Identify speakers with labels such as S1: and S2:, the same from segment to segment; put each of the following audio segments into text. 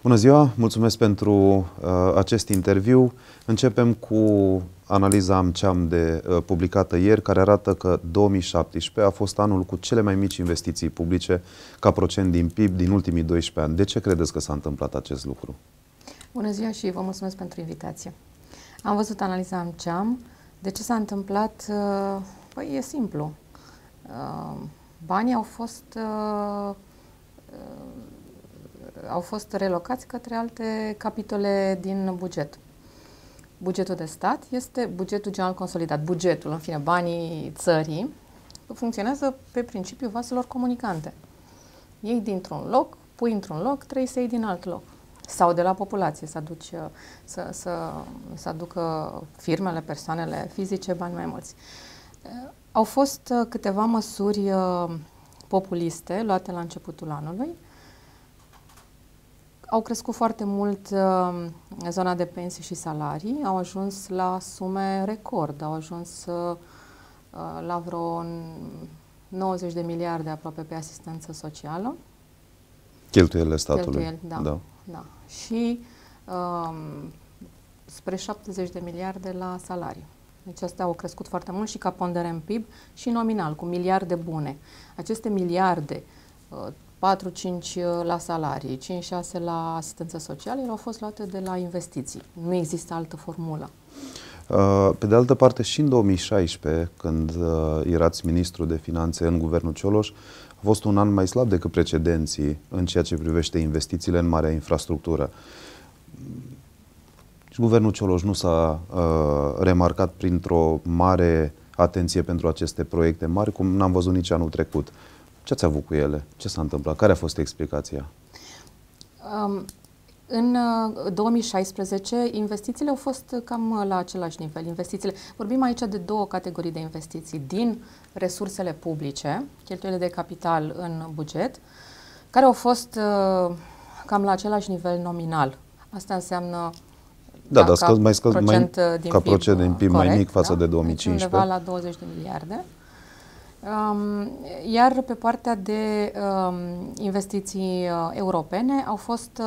S1: Bună ziua, mulțumesc pentru acest interviu. Începem cu analiza AmCham publicată ieri, care arată că 2017 a fost anul cu cele mai mici investiții publice ca procent din PIB din ultimii 12 ani. De ce credeți că s-a întâmplat acest lucru?
S2: Bună ziua și vă mulțumesc pentru invitație. Am văzut analiza AmCham. De ce s-a întâmplat? Păi e simplu. Banii au fost relocați către alte capitole din buget. Bugetul de stat este bugetul general consolidat. Bugetul, în fine, banii țării, funcționează pe principiul vaselor comunicante. Iei dintr-un loc, pui într-un loc, trebuie să iei din alt loc. Sau de la populație să aducă firmele, persoanele fizice bani mai mulți. Au fost câteva măsuri populiste luate la începutul anului. Au crescut foarte mult zona de pensii și salarii, au ajuns la sume record, au ajuns la vreo 90 de miliarde aproape pe asistență socială.
S1: Cheltuielile statului.
S2: Cheltuieli, da. Și spre 70 de miliarde la salarii. Deci astea au crescut foarte mult și ca pondere în PIB și nominal, cu miliarde bune. Aceste miliarde, 4-5 la salarii, 5-6 la asistență socială, au fost luate de la investiții. Nu există altă formulă.
S1: Pe de altă parte, și în 2016, când erați ministru de finanțe în guvernul Cioloș, a fost un an mai slab decât precedenții în ceea ce privește investițiile în marea infrastructură. Și guvernul Cioloș nu s-a remarcat printr-o mare atenție pentru aceste proiecte mari, cum n-am văzut nici anul trecut. Ce ați avut cu ele? Ce s-a întâmplat? Care a fost explicația?
S2: În 2016, investițiile au fost cam la același nivel. Vorbim aici de două categorii de investiții. Din resursele publice, cheltuielile de capital în buget, care au fost cam la același nivel nominal. Asta înseamnă
S1: ca procent din PIB mai mic față de 2015.
S2: Undeva la 20 de miliarde. Iar pe partea de investiții europene au fost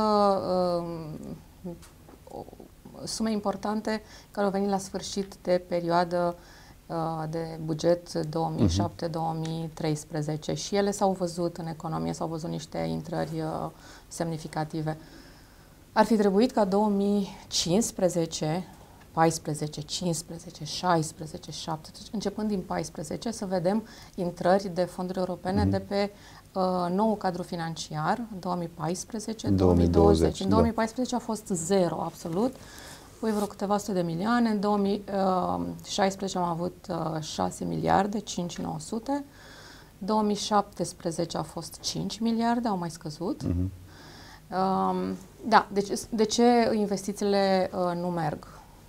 S2: sume importante care au venit la sfârșit de perioadă de buget 2007-2013 și ele s-au văzut în economie, s-au văzut niște intrări semnificative. Ar fi trebuit ca 2015, 14, 15, 16, 17, începând din 14, să vedem intrări de fonduri europene de pe nou cadru financiar, 2014-2020. În 2014 a fost zero, absolut, apoi vreo câteva sute de milioane, în 2016 am avut 6 miliarde, 5,900, 2017 a fost 5 miliarde, au mai scăzut. Da, deci de ce investițiile nu merg?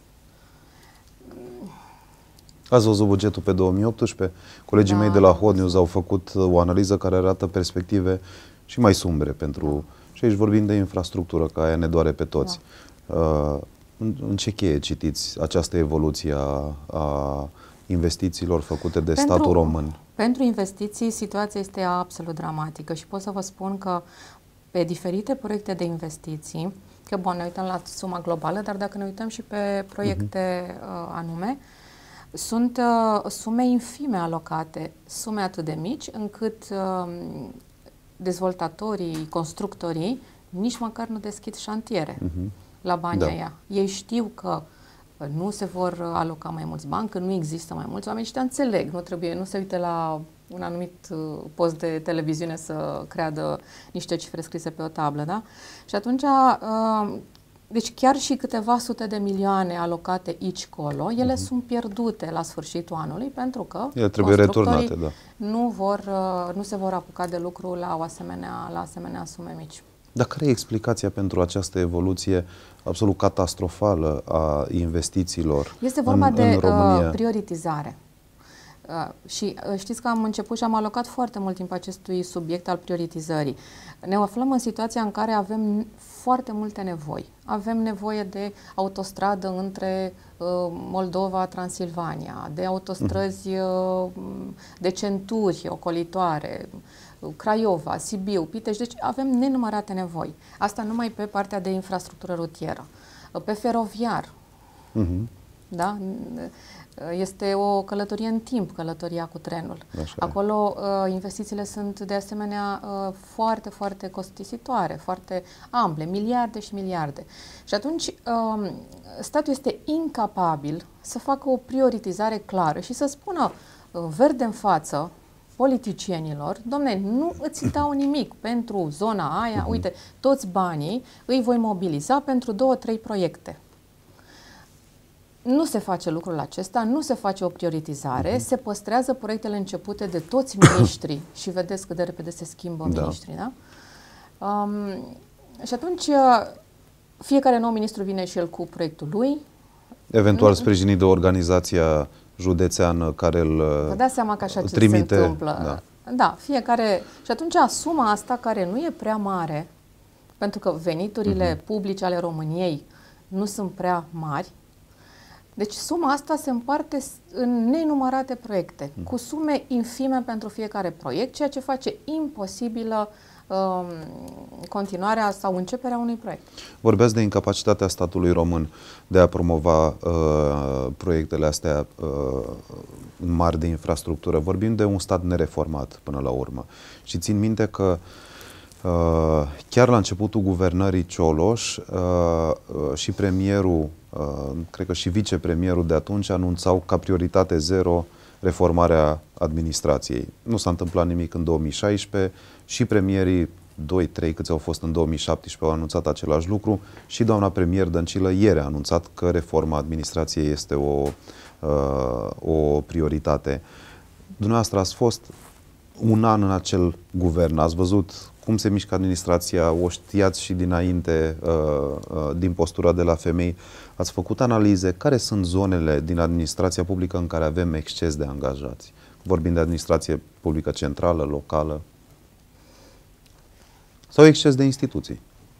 S1: Ați văzut bugetul pe 2018? Colegii mei de la Hot News au făcut o analiză care arată perspective și mai sumbre pentru... Și aici vorbim de infrastructură, că aia ne doare pe toți. În ce cheie citiți această evoluție a investițiilor făcute de statul român?
S2: Pentru investiții, situația este absolut dramatică și pot să vă spun că pe diferite proiecte de investiții, că bun, ne uităm la suma globală, dar dacă ne uităm și pe proiecte anume, sunt sume infime alocate, sume atât de mici, încât dezvoltatorii, constructorii, nici măcar nu deschid șantiere la banii ăia. Ei știu că nu se vor aloca mai mulți bani, că nu există mai mulți oameni și te înțeleg, nu se uite la un anumit post de televiziune să creadă niște cifre scrise pe o tablă, da? Și atunci, deci chiar și câteva sute de milioane alocate aici-colo, ele sunt pierdute la sfârșitul anului pentru că
S1: ele trebuie returnate,
S2: nu se vor apuca de lucru la asemenea sume mici.
S1: Dar care e explicația pentru această evoluție absolut catastrofală a investițiilor
S2: Este vorba
S1: în România?
S2: Prioritizare. Și știți că am început și am alocat foarte mult timp acestui subiect al prioritizării. Ne aflăm în situația în care avem foarte multe nevoi. Avem nevoie de autostradă între Moldova, Transilvania, de autostrăzi de centuri ocolitoare, Craiova, Sibiu, Pitești, deci avem nenumărate nevoi. Asta numai pe partea de infrastructură rutieră. Pe feroviar, da? Este o călătorie în timp, călătoria cu trenul.
S1: Așa
S2: Acolo investițiile sunt de asemenea foarte, foarte costisitoare, foarte ample, miliarde și miliarde. Și atunci statul este incapabil să facă o prioritizare clară și să spună verde în față politicienilor: dom'le, nu îți dau nimic pentru zona aia, uite, toți banii îi voi mobiliza pentru 2-3 proiecte. Nu se face lucrul acesta, nu se face o prioritizare, se păstrează proiectele începute de toți miniștrii și vedeți cât de repede se schimbă miniștrii, da? Și atunci fiecare nou ministru vine și el cu proiectul lui.
S1: Eventual sprijinit de organizația județeană care îl
S2: vă dați seama că așa ce
S1: trimite,
S2: se întâmplă. Da, fiecare. Și atunci suma asta, care nu e prea mare, pentru că veniturile publice ale României nu sunt prea mari, deci suma asta se împarte în nenumărate proiecte, cu sume infime pentru fiecare proiect, ceea ce face imposibilă continuarea sau începerea unui proiect.
S1: Vorbeați de incapacitatea statului român de a promova proiectele astea mari de infrastructură. Vorbim de un stat nereformat până la urmă. Și țin minte că chiar la începutul guvernării Cioloș și premierul, cred că și vicepremierul de atunci, anunțau ca prioritate zero reformarea administrației. Nu s-a întâmplat nimic în 2016 și premierii 2-3 câți au fost în 2017 au anunțat același lucru și doamna premier Dăncilă ieri a anunțat că reforma administrației este o prioritate. Dumneavoastră ați fost un an în acel guvern, ați văzut cum se mișcă administrația, o știați și dinainte din postura de la femei. Ați făcut analize care sunt zonele din administrația publică în care avem exces de angajați? Vorbim de administrație publică centrală, locală sau exces de instituții?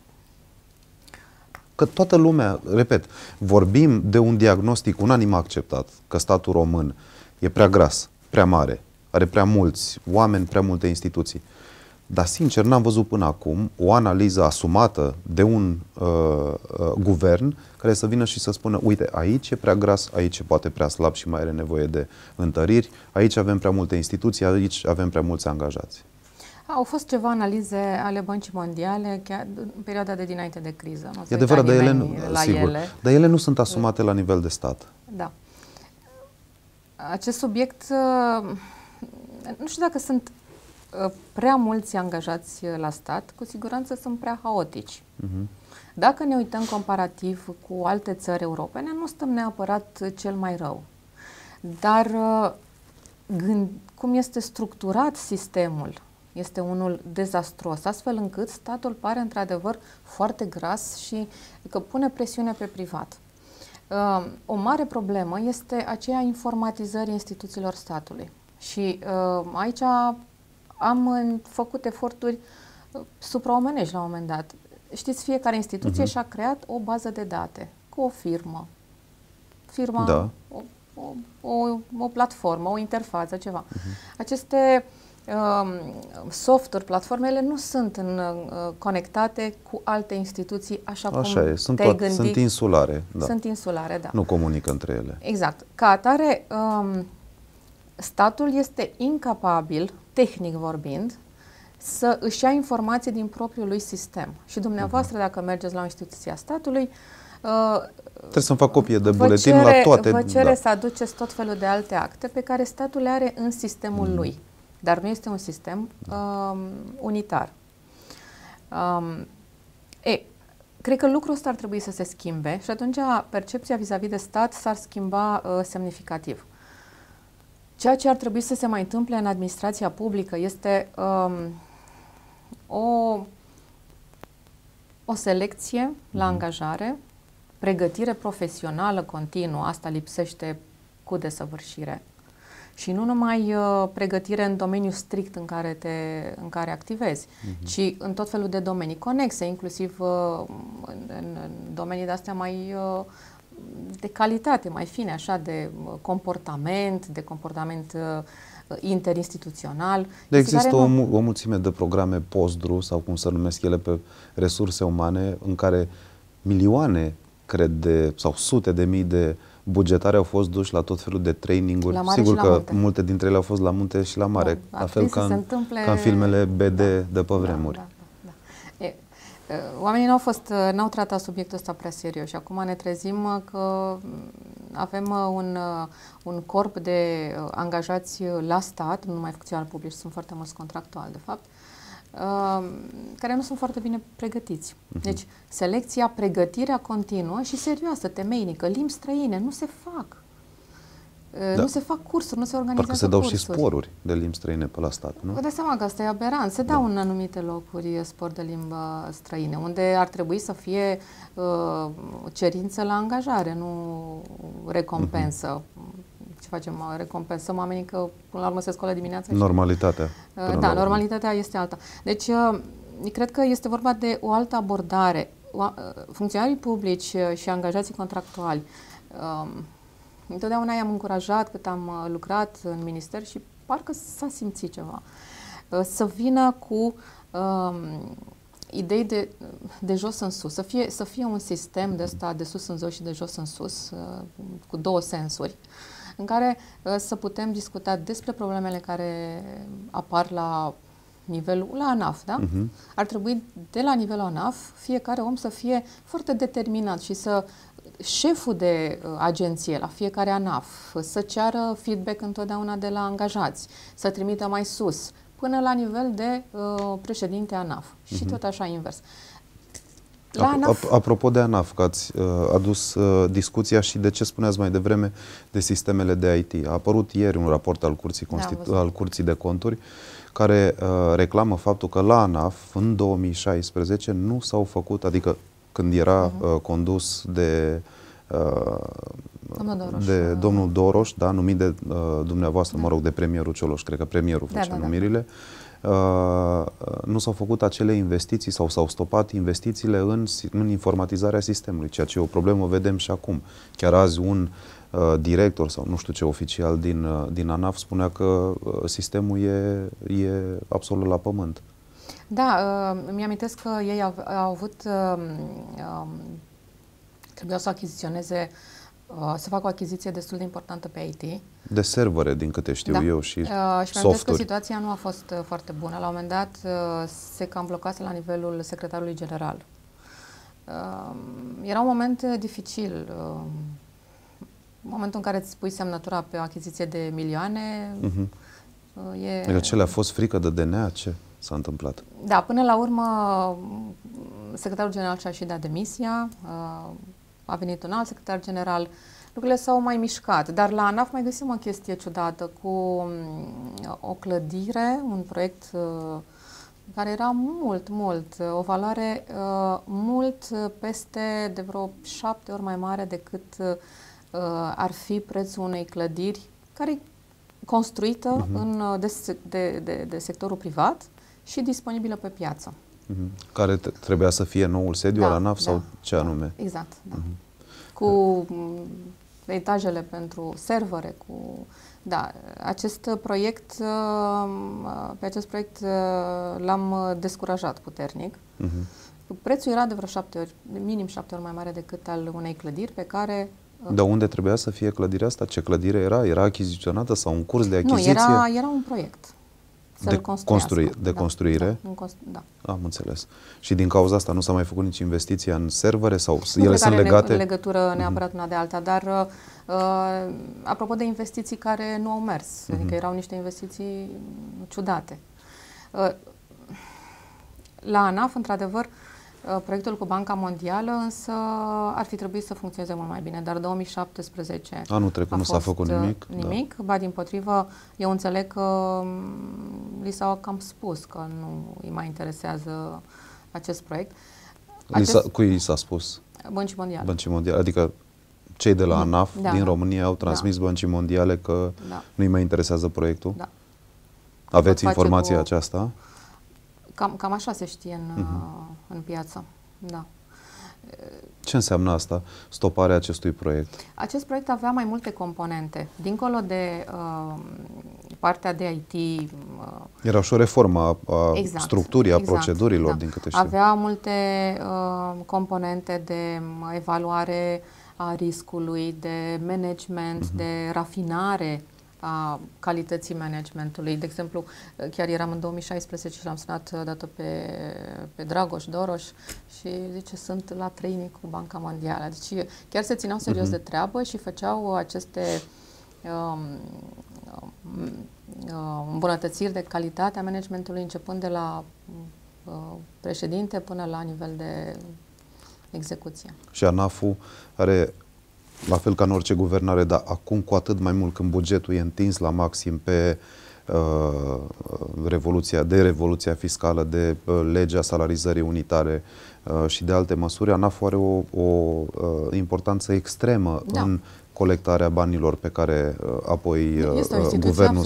S1: Că toată lumea, repet, vorbim de un diagnostic unanim acceptat, că statul român e prea gras, prea mare, are prea mulți oameni, prea multe instituții. Dar, sincer, n-am văzut până acum o analiză asumată de un guvern care să vină și să spună: uite, aici e prea gras, aici e poate prea slab și mai are nevoie de întăriri, aici avem prea multe instituții, aici avem prea mulți angajați.
S2: Au fost ceva analize ale Băncii Mondiale chiar în perioada de dinainte de criză. Nu
S1: e adevărat, dar dar ele nu sunt asumate la nivel de stat.
S2: Da. Acest subiect, nu știu dacă sunt prea mulți angajați la stat, cu siguranță sunt prea haotici. Dacă ne uităm comparativ cu alte țări europene, nu stăm neapărat cel mai rău. Dar cum este structurat sistemul, este unul dezastruos, astfel încât statul pare într-adevăr foarte gras și că pune presiune pe privat. O mare problemă este aceea informatizării instituțiilor statului. Și aici am făcut eforturi supraomenești la un moment dat. Știți, fiecare instituție și-a creat o bază de date cu o firmă. Firma,
S1: da.
S2: o platformă, o interfață, ceva. Aceste softuri, platformele nu sunt conectate cu alte instituții așa cum te-ai gândit.
S1: Sunt insulare. Da.
S2: Sunt insulare, da.
S1: Nu comunică între ele.
S2: Exact. Ca atare, statul este incapabil, tehnic vorbind, să își ia informații din propriul lui sistem. Și dumneavoastră, dacă mergeți la o instituție a statului,
S1: trebuie să-mi fac copie de buletin la toate.
S2: Vă cere să aduceți tot felul de alte acte pe care statul le are în sistemul lui. Dar nu este un sistem unitar. Cred că lucrul ăsta ar trebui să se schimbe și atunci percepția vis-a-vis de stat s-ar schimba semnificativ. Ceea ce ar trebui să se mai întâmple în administrația publică este o selecție la angajare, pregătire profesională continuă, asta lipsește cu desăvârșire. Și nu numai pregătire în domeniul strict în care activezi, ci în tot felul de domenii conexe, inclusiv în domenii de-astea mai de calitate, mai fine, așa, de comportament interinstituțional.
S1: Există o mulțime de programe post-dru, sau cum se numesc ele, pe resurse umane, în care milioane, cred, sau sute de mii de bugetari au fost duși la tot felul de traininguri. Sigur că multe dintre ele au fost la munte și la mare, la fel ca în filmele BD de pe vremuri.
S2: Oamenii n-au tratat subiectul ăsta prea serios și acum ne trezim că avem un corp de angajați la stat, nu numai funcționari publici, sunt foarte mulți contractuali, de fapt, care nu sunt foarte bine pregătiți. Deci, selecția, pregătirea continuă și serioasă, temeinică, limbi străine, nu se fac. Nu se fac cursuri, nu se organizează
S1: cursuri. Parcă se dau și sporuri de limbi străine pe la stat, nu?
S2: Vă dați seama că asta e aberant. Se dau în anumite locuri spor de limbă străine, unde ar trebui să fie cerință la angajare, nu recompensă. Ce facem? Recompensăm oamenii că până la urmă se scoală dimineața.
S1: Normalitatea.
S2: Da, normalitatea este alta. Deci, cred că este vorba de o altă abordare. Funcționarii publici și angajații contractuali, întotdeauna i-am încurajat cât am lucrat în minister și parcă s-a simțit ceva. Să vină cu idei de jos în sus, să fie un sistem de ăsta de sus în jos și de jos în sus, cu două sensuri, în care să putem discuta despre problemele care apar la ANAF, da? Ar trebui de la nivelul ANAF fiecare om să fie foarte determinat și șeful de agenție la fiecare ANAF să ceară feedback întotdeauna de la angajați, să trimită mai sus, până la nivel de președinte ANAF și tot așa invers.
S1: Apropo de ANAF, că ați adus discuția și de ce spuneați mai devreme de sistemele de IT. A apărut ieri un raport al Curții de Conturi care reclamă faptul că la ANAF în 2016 nu s-au făcut, adică când era condus de domnul Doroș, da, numit de dumneavoastră, mă rog, de premierul Cioloș, cred că premierul face numirile, nu s-au făcut acele investiții sau s-au stopat investițiile în informatizarea sistemului, ceea ce e o problemă, vedem și acum. Chiar azi un director sau nu știu ce oficial din ANAF spunea că sistemul e absolut la pământ.
S2: Da, mi-amintesc că ei au avut, trebuiau să achiziționeze, să facă o achiziție destul de importantă pe IT.
S1: De servere, din câte știu eu, și softuri.
S2: Și mi-am că situația nu a fost foarte bună. La un moment dat se cam blocase la nivelul secretarului general. Era un moment dificil. Momentul în care îți pui semnătura pe o achiziție de milioane,
S1: Adică ce le-a fost frică de DNA? Ce s-a întâmplat?
S2: Da, până la urmă secretarul general și-a și dat demisia, a venit un alt secretar general, lucrurile s-au mai mișcat, dar la ANAF mai găsim o chestie ciudată cu o clădire, un proiect care era o valoare mult peste de vreo 7 ori mai mare decât ar fi prețul unei clădiri care e construită de sectorul privat și disponibilă pe piață.
S1: Care trebuia să fie noul sediu al ANAF sau ce anume?
S2: Exact, da. Cu etajele pentru servere, acest proiect, pe acest proiect l-am descurajat puternic. Prețul era de vreo 7 ori, minim 7 ori mai mare decât al unei clădiri pe care...
S1: De unde trebuia să fie clădirea asta? Ce clădire era? Era achiziționată sau un curs de achiziție?
S2: Nu, era un proiect.
S1: De construire?
S2: Da.
S1: Am înțeles. Și din cauza asta nu s-a mai făcut nici investiția în servere? Sau ele sunt legate?
S2: Nu legătură neapărat una de alta, dar apropo de investiții care nu au mers, adică erau niște investiții ciudate. La ANAF, într-adevăr, proiectul cu Banca Mondială, însă ar fi trebuit să funcționeze mult mai bine, dar 2017
S1: anul trecut nu s-a făcut nimic.
S2: Ba dimpotrivă, eu înțeleg că li s-au cam spus că nu îi mai interesează acest proiect.
S1: Cui i s-a spus?
S2: Băncii Mondiale.
S1: Băncii Mondiale, adică cei de la ANAF din România au transmis Băncii Mondiale că nu-i mai interesează proiectul?
S2: Da.
S1: Aveți informația aceasta?
S2: Cam așa se știe în piață, da.
S1: Ce înseamnă asta, stoparea acestui proiect?
S2: Acest proiect avea mai multe componente. Dincolo de partea de IT...
S1: Era și o reformă a structurii, a procedurilor,
S2: da.
S1: din câte știu.
S2: Avea multe componente de evaluare a riscului, de management, de rafinare a calității managementului. De exemplu, chiar eram în 2016 și l-am sunat dată pe Dragoș Doroș și zice, sunt la training cu Banca Mondială. Deci chiar se țineau serios de treabă și făceau aceste îmbunătățiri de calitate a managementului, începând de la președinte până la nivel de execuție.
S1: Și ANAF-ul are, la fel ca în orice guvernare, dar acum cu atât mai mult când bugetul e întins la maxim pe revoluția fiscală, de legea salarizării unitare și de alte măsuri, ANAF-ul are o importanță extremă în colectarea banilor pe care apoi guvernul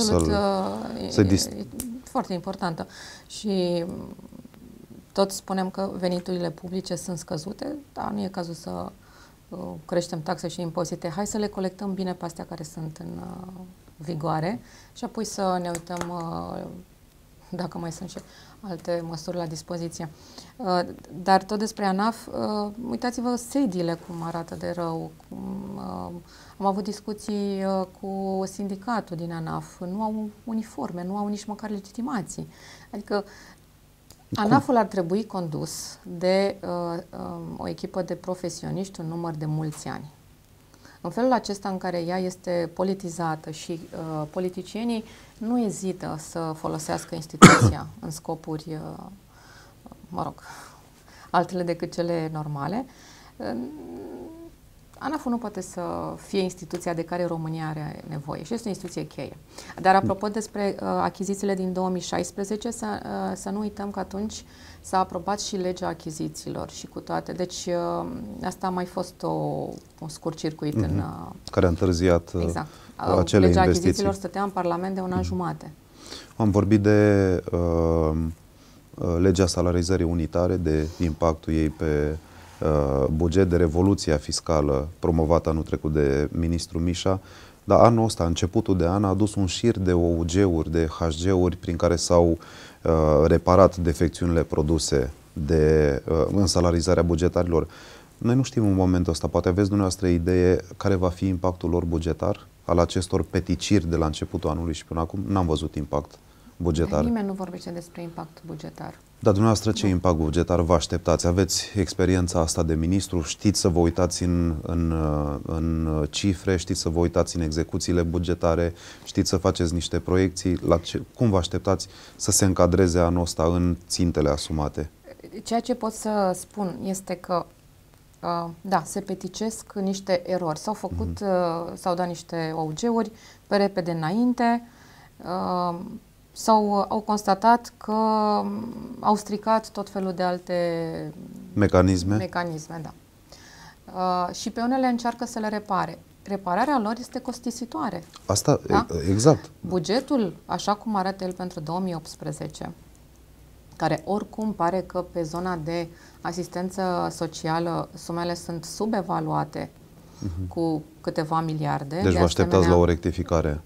S2: foarte importantă. Și tot spunem că veniturile publice sunt scăzute, dar nu e cazul să creștem taxe și impozite. Hai să le colectăm bine pe astea care sunt în vigoare și apoi să ne uităm dacă mai sunt și alte măsuri la dispoziție. Dar tot despre ANAF, uitați-vă sediile cum arată de rău. Am avut discuții cu sindicatul din ANAF. Nu au uniforme, nu au nici măcar legitimații. Adică ANAF-ul ar trebui condus de o echipă de profesioniști, un număr de mulți ani. În felul acesta în care ea este politizată și politicienii nu ezită să folosească instituția în scopuri, altele decât cele normale, ANAF-ul nu poate să fie instituția de care România are nevoie și este o instituție cheie. Dar apropo despre achizițiile din 2016, să nu uităm că atunci s-a aprobat și legea achizițiilor și cu toate. Deci asta a mai fost un scurt circuit în...
S1: care a întârziat acele
S2: legea
S1: investiții.
S2: Achizițiilor stătea în Parlament de un an jumate.
S1: Am vorbit de legea salarizării unitare, de impactul ei pe buget, de revoluția fiscală promovată anul trecut de ministrul Mișa, dar anul ăsta, începutul de an, a adus un șir de OUG-uri, de HG-uri prin care s-au reparat defecțiunile produse în salarizarea bugetarilor. Noi nu știm în momentul ăsta, poate aveți dumneavoastră idee care va fi impactul lor bugetar al acestor peticiri de la începutul anului și până acum? N-am văzut impact bugetar.
S2: Nimeni nu vorbește despre impact bugetar.
S1: Dar dumneavoastră ce impact bugetar vă așteptați? Aveți experiența asta de ministru? Știți să vă uitați în cifre? Știți să vă uitați în execuțiile bugetare? Știți să faceți niște proiecții? Cum vă așteptați să se încadreze anul ăsta în țintele asumate?
S2: Ceea ce pot să spun este că da, se peticesc niște erori. S-au făcut, s-au dat niște OUG-uri pe repede înainte, au constatat că au stricat tot felul de alte mecanisme, da. Și pe unele încearcă să le repare. Repararea lor este costisitoare.
S1: Asta, da? Exact.
S2: Bugetul, așa cum arată el pentru 2018, care oricum pare că pe zona de asistență socială sumele sunt subevaluate cu câteva miliarde.
S1: Deci vă așteptați la o rectificare.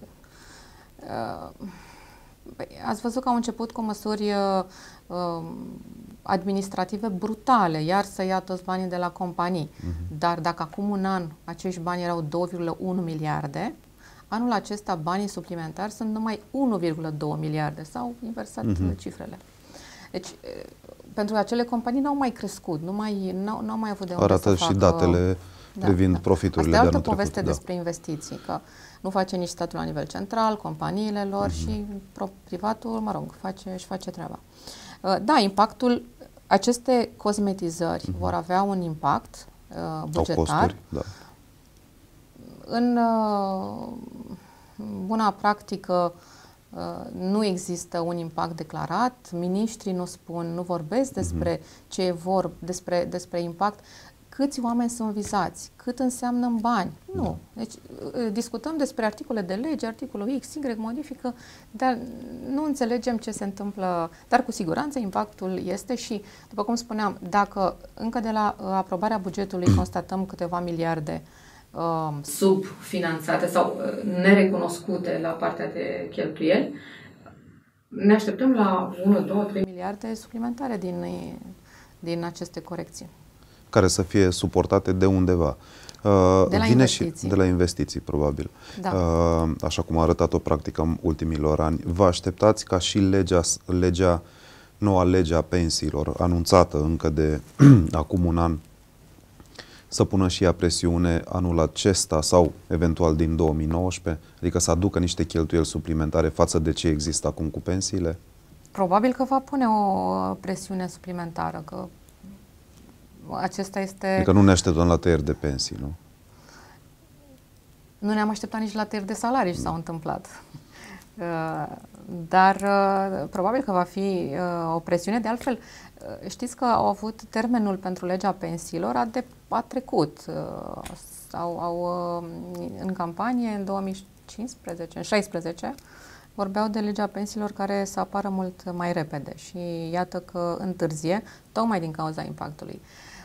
S2: Ați văzut că au început cu măsuri administrative brutale, iar să ia toți banii de la companii. Dar dacă acum un an acești bani erau 2,1 miliarde, anul acesta banii suplimentari sunt numai 1,2 miliarde. S-au inversat cifrele. Deci, pentru acele companii n-au mai crescut, n-au mai avut de unde
S1: arată
S2: să
S1: și
S2: facă...
S1: datele privind profiturile de anul trecut.
S2: Asta e altă poveste despre investiții, că nu face nici statul la nivel central, companiile lor și privatul, își face treaba. Da, impactul, aceste cosmetizări vor avea un impact bugetar.
S1: Costuri, da.
S2: În buna practică nu există un impact declarat, miniștrii nu spun, nu vorbesc despre ce vor, despre impact. Câți oameni sunt vizați? Cât înseamnă în bani? Nu. Deci discutăm despre articole de lege, articolul X, Y modifică, dar nu înțelegem ce se întâmplă. Dar cu siguranță impactul este și, după cum spuneam, dacă încă de la aprobarea bugetului constatăm câteva miliarde subfinanțate sau nerecunoscute la partea de cheltuieli, ne așteptăm la 1, 2, 3 miliarde suplimentare din aceste corecții.
S1: Care să fie suportate de undeva.
S2: De la investiții.
S1: Și de la investiții, probabil.
S2: Da.
S1: Așa cum a arătat o practică în ultimilor ani. Vă așteptați ca și noua lege a pensiilor, anunțată încă de acum un an, să pună și ea presiune anul acesta sau eventual din 2019? Adică să aducă niște cheltuieli suplimentare față de ce există acum cu pensiile?
S2: Probabil că va pune o presiune suplimentară, că acesta este...
S1: Adică nu ne așteptăm la tăieri de pensii, nu?
S2: Nu ne-am așteptat nici la tăieri de salarii și s-au întâmplat. Dar probabil că va fi o presiune. De altfel, știți că au avut termenul pentru legea pensiilor, a trecut. În campanie, în 2015, în 2016, vorbeau de legea pensiilor care să apară mult mai repede și iată că întârzie, tocmai din cauza impactului.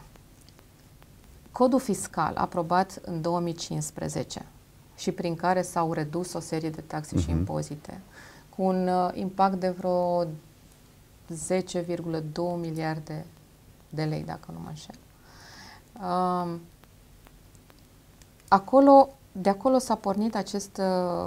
S2: Codul fiscal aprobat în 2015 și prin care s-au redus o serie de taxe și impozite, cu un impact de vreo 10,2 miliarde de lei, dacă nu mă înșel. De acolo s-a pornit acest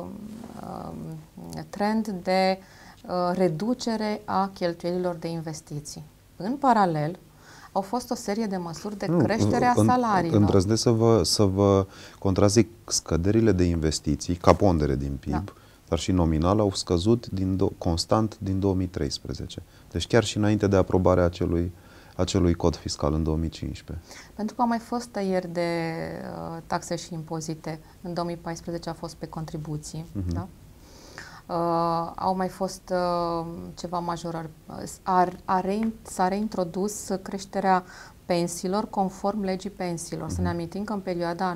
S2: trend de reducere a cheltuielilor de investiții. În paralel, au fost o serie de măsuri de creștere a salariilor.
S1: Îndrăznesc să vă contrazic, scăderile de investiții, ca pondere din PIB, dar și nominal, au scăzut constant din 2013. Deci chiar și înainte de aprobarea acelui cod fiscal în 2015.
S2: Pentru că au mai fost tăieri de taxe și impozite. În 2014 a fost pe contribuții. Da? Au mai fost ceva majorări. S-a reintrodus creșterea pensiilor conform legii pensiilor. Să ne amintim că în perioada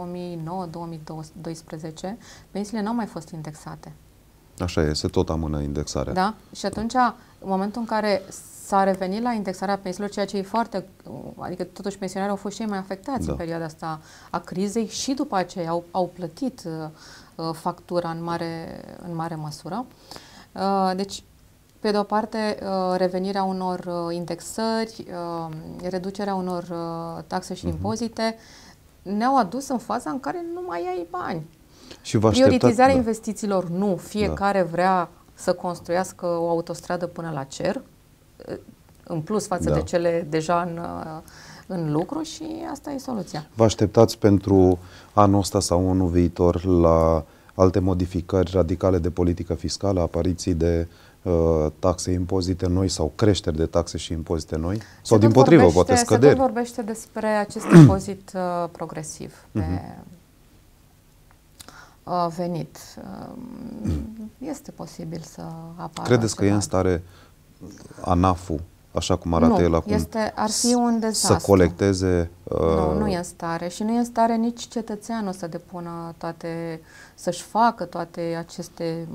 S2: 2009-2012 pensiile nu au mai fost indexate.
S1: Așa e, se tot amână indexarea.
S2: Da? Și atunci, în momentul în care s-a revenit la indexarea pensiilor, ceea ce e foarte... Adică totuși pensionarii au fost și ei mai afectați în perioada asta a crizei și după aceea au plătit factura în mare măsură. Deci, pe de o parte, revenirea unor indexări, reducerea unor taxe și impozite ne-au adus în faza în care nu mai ai bani.
S1: Și
S2: prioritizarea investițiilor, nu. Fiecare vrea să construiască o autostradă până la cer, în plus față de cele deja în lucru, și asta e soluția.
S1: Vă așteptați pentru anul ăsta sau anul viitor la alte modificări radicale de politică fiscală, apariții de taxe, impozite noi sau creșteri de taxe și impozite noi? Sau dimpotrivă, poate scăderi?
S2: Se tot vorbește despre acest impozit progresiv pe venit. Este posibil să apară.
S1: Credeți că e în stare ANAF-ul, așa cum arată el acum,
S2: ar fi un dezastru.
S1: să colecteze...
S2: Nu e în stare. Și nu e în stare nici cetățeanul să depună să-și facă toate aceste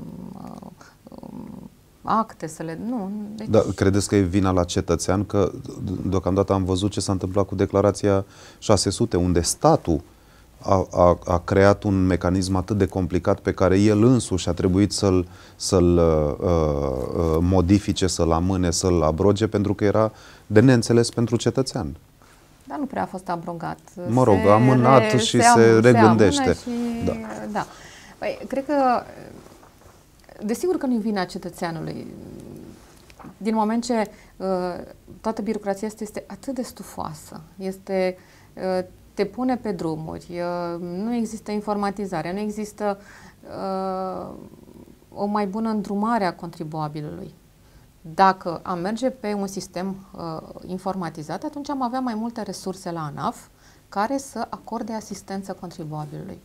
S2: acte, să le... Nu. Deci...
S1: Da, credeți că e vina la cetățean? Că deocamdată am văzut ce s-a întâmplat cu declarația 600, unde statul a creat un mecanism atât de complicat pe care el însuși a trebuit să-l modifice, să-l amâne, să-l abroge, pentru că era de neînțeles pentru cetățean.
S2: Dar nu prea a fost abrogat.
S1: Mă rog, amânat și se regândește.
S2: Da. Păi, cred că, desigur că nu-i vina cetățeanului. Din moment ce toată birocrația este atât de stufoasă, te pune pe drumuri, nu există informatizare, nu există o mai bună îndrumare a contribuabilului. Dacă am merge pe un sistem informatizat, atunci am avea mai multe resurse la ANAF care să acorde asistență contribuabilului.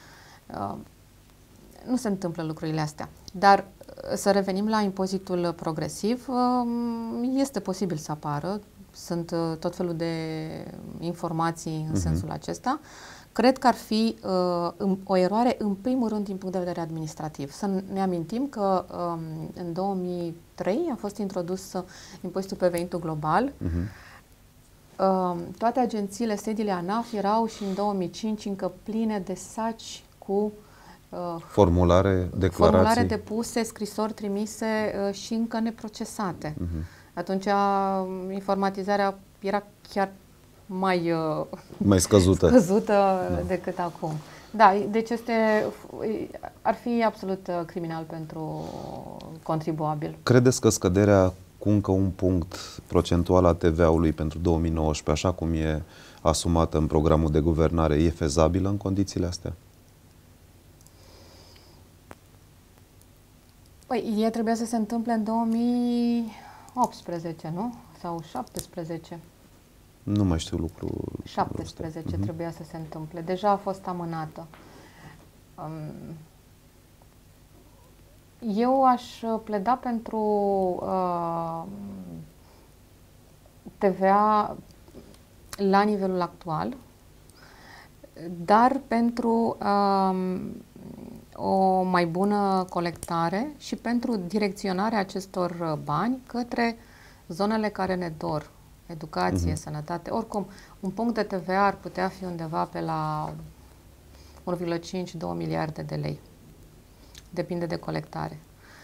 S2: Nu se întâmplă lucrurile astea. Dar să revenim la impozitul progresiv, este posibil să apară. Sunt tot felul de informații în sensul acesta. Cred că ar fi o eroare, în primul rând, din punct de vedere administrativ. Să ne amintim că în 2003 a fost introdus impozitul pe venitul global, toate agențiile, sediile ANAF erau și în 2005 încă pline de saci cu
S1: formulare, declarații.
S2: Formulare depuse, scrisori trimise și încă neprocesate. Atunci informatizarea era chiar mai
S1: scăzută,
S2: decât acum. Da, deci ar fi absolut criminal pentru contribuabil.
S1: Credeți că scăderea cu încă un punct procentual a TVA-ului pentru 2019, așa cum e asumată în programul de guvernare, e fezabilă în condițiile astea?
S2: Păi, ea trebuia să se întâmple în 2018, nu? Sau 17?
S1: Nu mai știu lucrul
S2: 17 trebuia să se întâmple. Deja a fost amânată. Eu aș pleda pentru TVA la nivelul actual, dar pentru o mai bună colectare și pentru direcționarea acestor bani către zonele care ne dor. Educație, sănătate. Oricum, un punct de TVA ar putea fi undeva pe la 1,5-2 miliarde de lei. Depinde de colectare.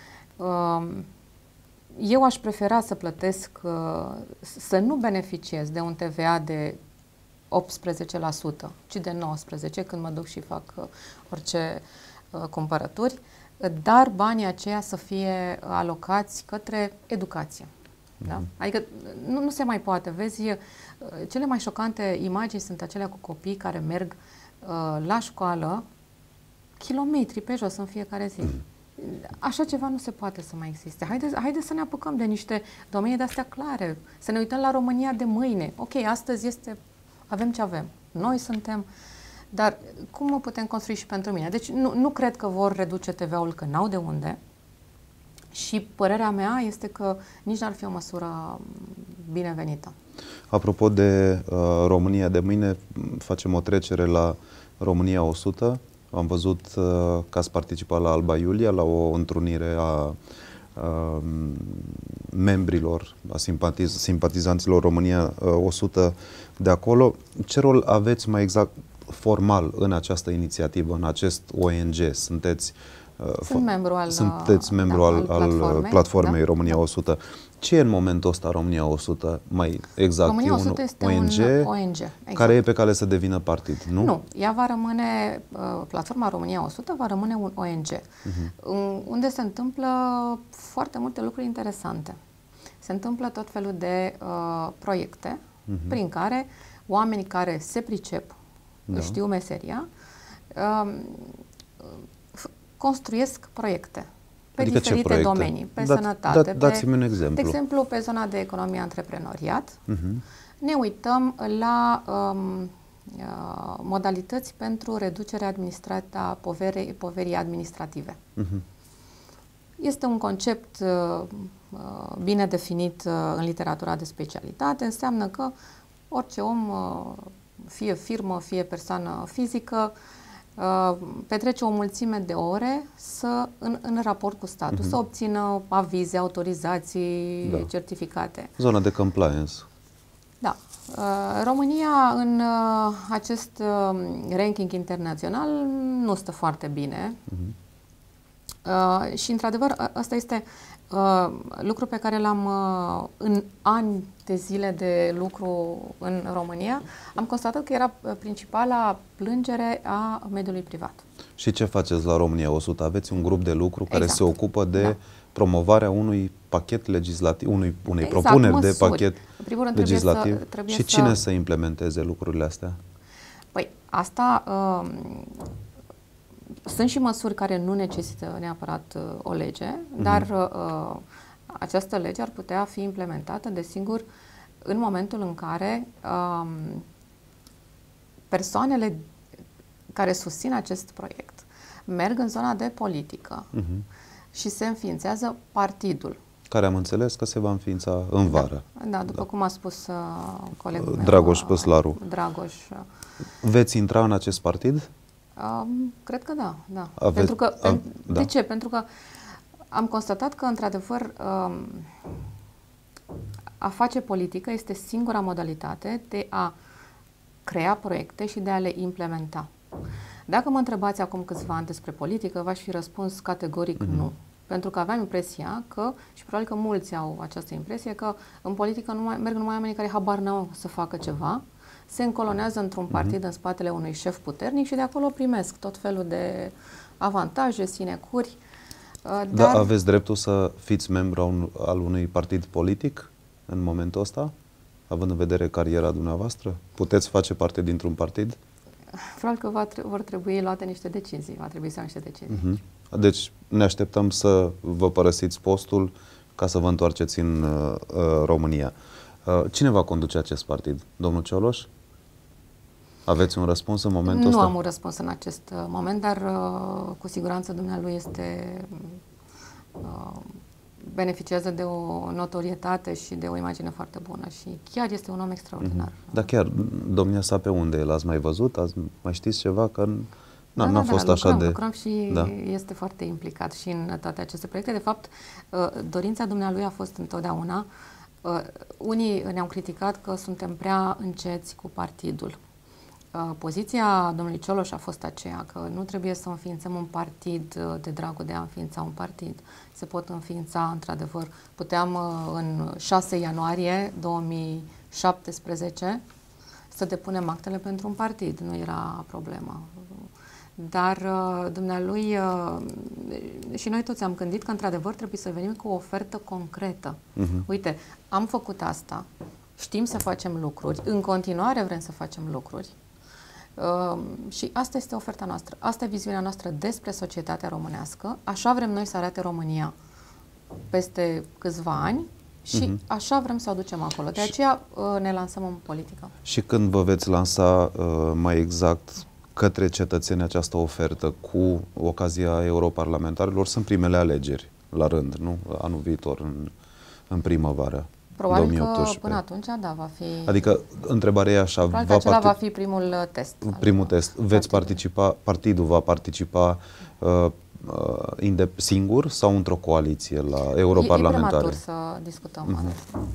S2: Eu aș prefera să plătesc, să nu beneficiez de un TVA de 18%, ci de 19% când mă duc și fac orice cumpărături, dar banii aceia să fie alocați către educație. Da? Adică nu se mai poate. Vezi, cele mai șocante imagini sunt acelea cu copii care merg la școală kilometri pe jos în fiecare zi. Așa ceva nu se poate să mai existe. Haideți să ne apucăm de niște domenii de-astea clare, să ne uităm la România de mâine. Ok, astăzi avem ce avem. Noi suntem, dar cum o putem construi și pentru mine? Deci nu cred că vor reduce TVA-ul, că n-au de unde. Și părerea mea este că nici n-ar fi o măsură binevenită.
S1: Apropo de România de mâine, facem o trecere la România 100. Am văzut că ați participat la Alba Iulia, la o întrunire a membrilor, a simpatizanților România 100 de acolo. Ce rol aveți mai exact formal în această inițiativă, în acest ONG? Sunteți membru al platformei România 100. Ce e în momentul ăsta România 100? Mai exact,
S2: România 100 este un ONG exact,
S1: care e pe cale să devină partid, nu?
S2: Nu, ea va rămâne, platforma România 100 va rămâne un ONG, unde se întâmplă foarte multe lucruri interesante. Se întâmplă tot felul de proiecte prin care oamenii care se pricep, știu meseria, construiesc proiecte pe diferite domenii, pe sănătate.
S1: Dați-mi un exemplu.
S2: De exemplu, pe zona de economie antreprenoriat, ne uităm la modalități pentru reducerea poverii administrative. Este un concept bine definit în literatura de specialitate. Înseamnă că orice om, fie firmă, fie persoană fizică, petrece o mulțime de ore în raport cu statul, să obțină avize, autorizații, certificate.
S1: Zona de compliance.
S2: Da. România în acest ranking internațional nu stă foarte bine. Și într-adevăr ăsta este lucru pe care l-am în ani de zile de lucru în România, am constatat că era principala plângere a mediului privat.
S1: Și ce faceți la România 100? Aveți un grup de lucru care se ocupă de promovarea unui pachet legislativ, unei propuneri de pachet legislativ. Și cine să implementeze lucrurile astea?
S2: Păi, asta sunt și măsuri care nu necesită neapărat o lege, dar această lege ar putea fi implementată, desigur, în momentul în care persoanele care susțin acest proiect merg în zona de politică și se înființează partidul.
S1: Care am înțeles că se va înființa în vară.
S2: Da, după cum a spus colegul meu,
S1: Dragoș Păslaru.
S2: Dragoș.
S1: Veți intra în acest partid?
S2: Cred că da. Pentru că, de ce? Pentru că am constatat că, într-adevăr, A face politică este singura modalitate de a crea proiecte și de a le implementa. Dacă mă întrebați acum câțiva ani despre politică, v-aș fi răspuns categoric nu. Pentru că aveam impresia că, și probabil că mulți au această impresie, că în politică merg numai oamenii care habar n-au să facă ceva, se încolonează într-un partid în spatele unui șef puternic și de acolo primesc tot felul de avantaje, sinecuri.
S1: Dar aveți dreptul să fiți membru al unui partid politic în momentul ăsta, având în vedere cariera dumneavoastră? Puteți face parte dintr-un partid?
S2: Probabil că vor trebui luate niște decizii, va trebui să iau niște decizii.
S1: Deci ne așteptăm să vă părăsiți postul ca să vă întoarceți în România. Cine va conduce acest partid? Domnul Cioloș? Aveți un răspuns în momentul ăsta?
S2: Nu am un răspuns în acest moment, dar cu siguranță dumnealui beneficiază de o notorietate și de o imagine foarte bună și chiar este un om extraordinar.
S1: Dar chiar domnia sa pe unde e? L-ați mai văzut? Mai știți ceva? Că n-a fost așa de...
S2: Lucrăm și este foarte implicat și în toate aceste proiecte. De fapt, dorința dumnealui a fost întotdeauna. Unii ne-au criticat că suntem prea înceți cu partidul. Poziția domnului Cioloș a fost aceea că nu trebuie să înființăm un partid de dragul de a înființa un partid. Se pot înființa, într-adevăr, puteam în 6 ianuarie 2017 să depunem actele pentru un partid, nu era problemă. Dar dumnealui și noi toți am gândit că într-adevăr trebuie să venim cu o ofertă concretă. Uite, am făcut asta, știm să facem lucruri, în continuare vrem să facem lucruri. Și asta este oferta noastră, asta e viziunea noastră despre societatea românească, așa vrem noi să arate România peste câțiva ani și așa vrem să o ducem acolo. De aceea ne lansăm în politică.
S1: Și când vă veți lansa mai exact către cetățeni această ofertă cu ocazia europarlamentarilor, sunt primele alegeri la rând, nu? Anul viitor, în primăvară.
S2: Probabil
S1: 2018.
S2: că până atunci, da, va fi...
S1: Adică, întrebarea e așa...
S2: Probabil că acela va fi primul test.
S1: Primul test. Veți participa, partidul va participa singur sau într-o coaliție la europarlamentare?
S2: E prematur să discutăm.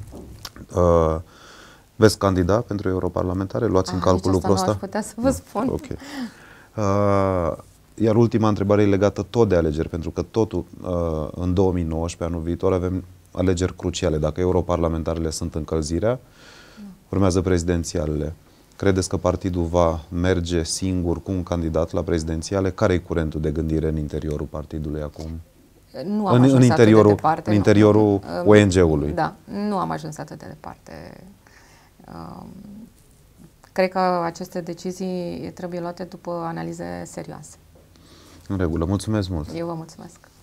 S1: Veți candida pentru europarlamentare? Luați în calcul lucrul ăsta?
S2: Nu aș putea să vă spun.
S1: Ok. Iar ultima întrebare e legată tot de alegeri, pentru că totul în 2019, anul viitor, avem alegeri cruciale. Dacă europarlamentarele sunt încălzirea, urmează prezidențialele. Credeți că partidul va merge singur cu un candidat la prezidențiale? Care e curentul de gândire în interiorul partidului acum?
S2: Nu am ajuns atât de departe.
S1: În interiorul ONG-ului.
S2: Da, nu am ajuns atât de departe. Cred că aceste decizii trebuie luate după analize serioase.
S1: În regulă. Mulțumesc mult!
S2: Eu vă mulțumesc!